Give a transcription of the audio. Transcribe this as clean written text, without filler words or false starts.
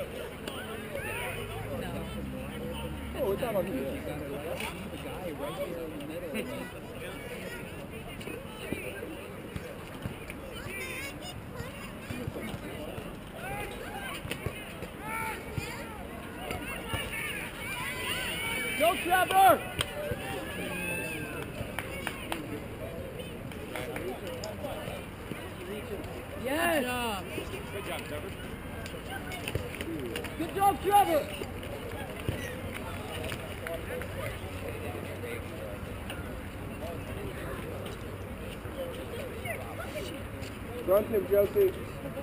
Oh, it's not on you. You gotta like see the guy right there in the middle. Go, Trevor! Yes! Good job, Trevor. Good job, Trevor! Grunt him, Josie.